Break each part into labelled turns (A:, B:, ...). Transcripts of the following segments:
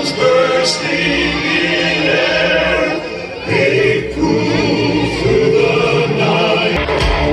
A: clouds bursting in air, they move through the night.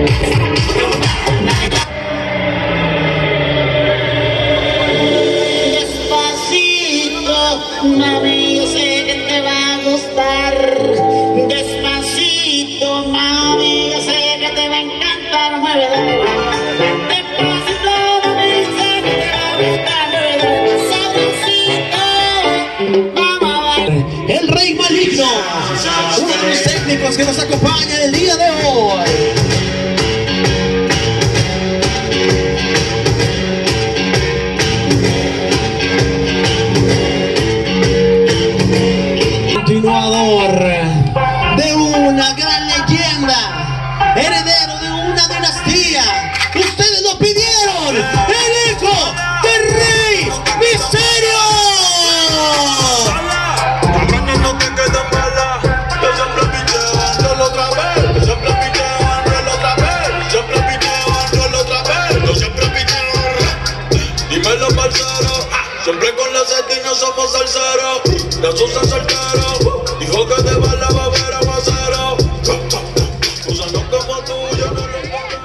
B: Despacito, mami, yo sé que te va a gustar. Despacito, mami, yo sé que te va a encantar. Muévelo. Despacito, mami, yo sé que te va a gustar. Muévelo. Sabrosito, vamos a ver.
C: El Rey Maligno, uno de los técnicos que nos acompaña el día de hoy. Continuador de una gran leyenda, heredero de una dinastía. Ustedes lo pidieron, el hijo del Rey Misterio.
A: Cabrones, no te quedan malas, yo siempre piteo rol otra vez, yo siempre piteo rol otra vez, yo siempre piteo rol otra vez, yo siempre piteo. Dímelo, parcero, siempre con la setina somos salseros, de Susan soltero, dijo que te va la babera aguacero, usando como tú, yo no lo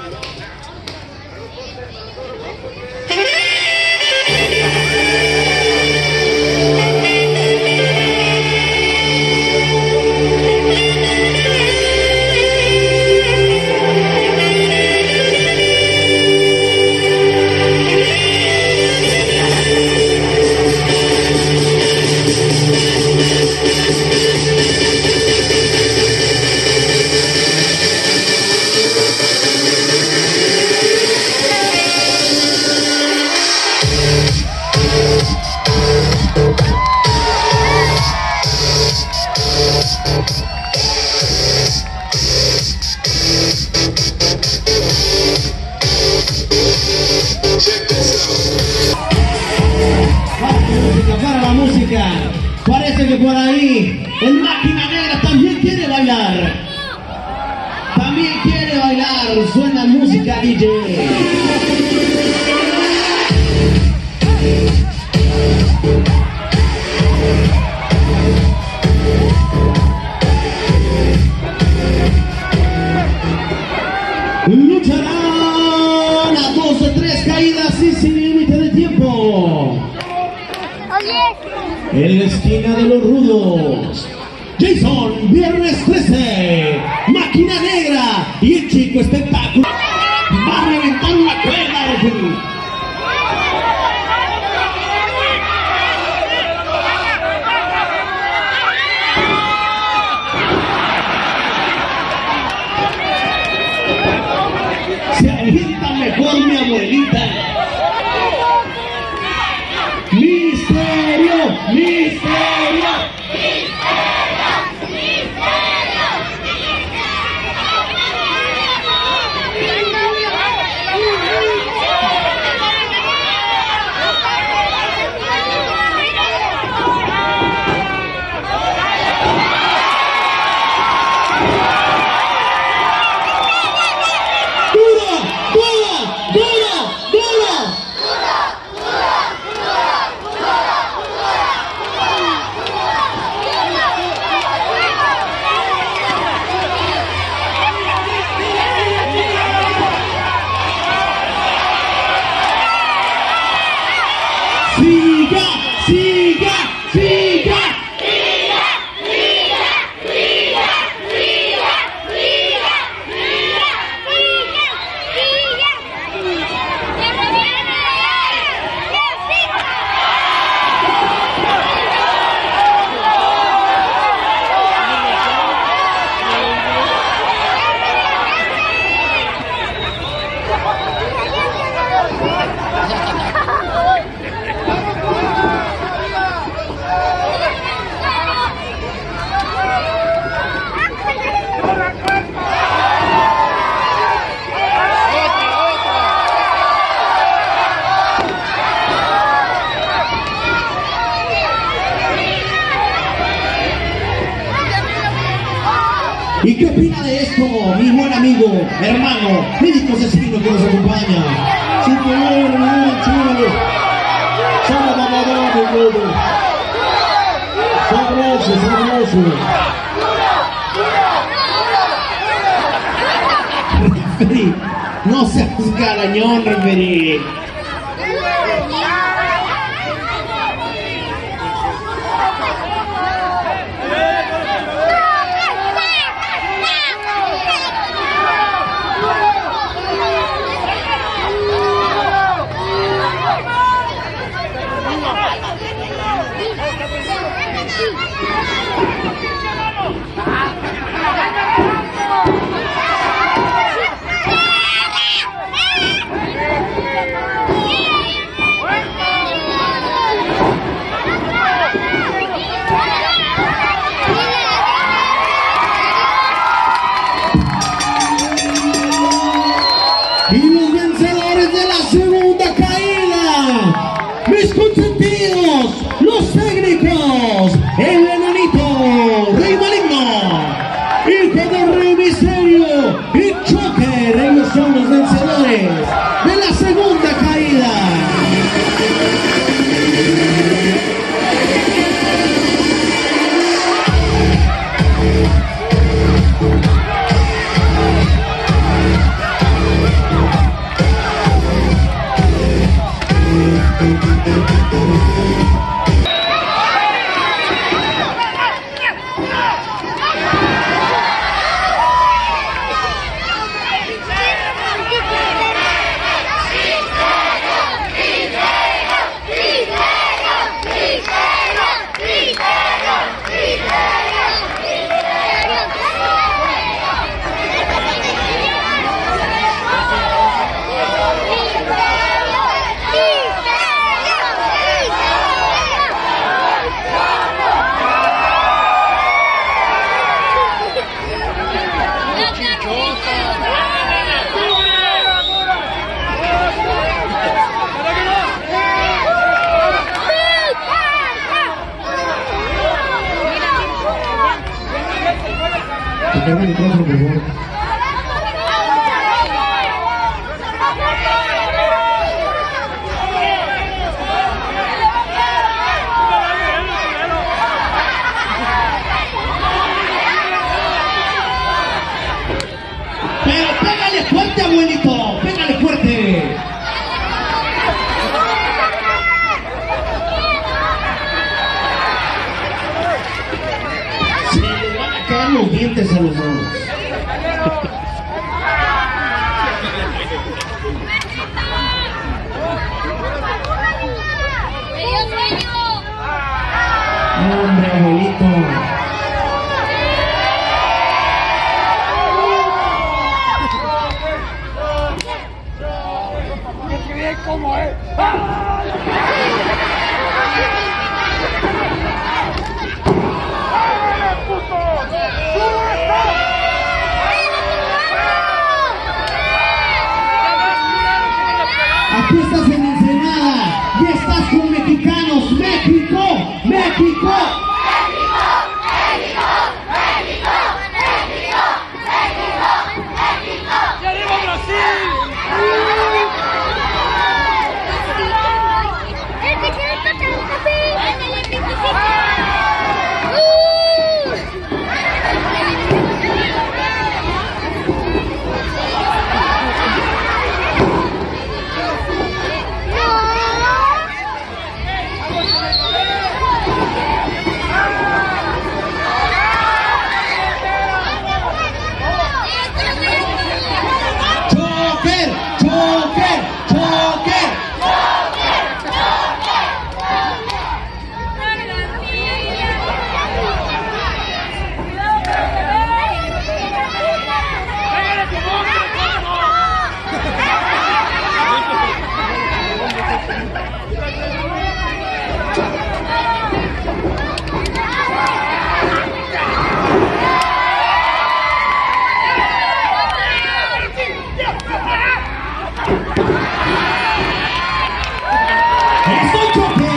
C: Para la música, parece que por ahí el Máquina Negra también quiere bailar. También quiere bailar, suena música DJ. Lucharán a 2 de 3 caídas y sin límite de tiempo. En la esquina de los rudos, Jason, viernes 13, Máquina Negra y el Chico Espectáculo. Va a reventar una cuerda, se avienta mejor mi abuelita. Misterio, misterio, ¿Y qué opina de esto, mi buen amigo, hermano, médico asesino que nos acompaña? Sí, señor, muy chulo. Somos mamadores, su... Referee, no seas garañón, referee. Y los vencedores de la segunda caída, mis consentidos, los técnicos, el enanito, Rey Maligno, hijo del Rey Misterio y Choker, ellos son los vencedores de la segunda caída. Pero pégale fuerte, abuelito, pégale fuerte. Se les van a caer los dientes a los dos. Hombre, abuelito.
D: ¿Cómo es?
C: Aquí estás en Ensenada y estás con mexicanos. México, México.
D: ¡Queremos Brasil!
C: Choker, choker, choker. ¡Estoy choker!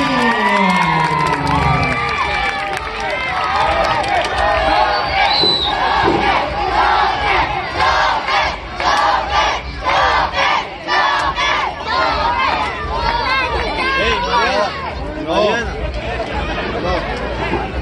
E: Mariana. No.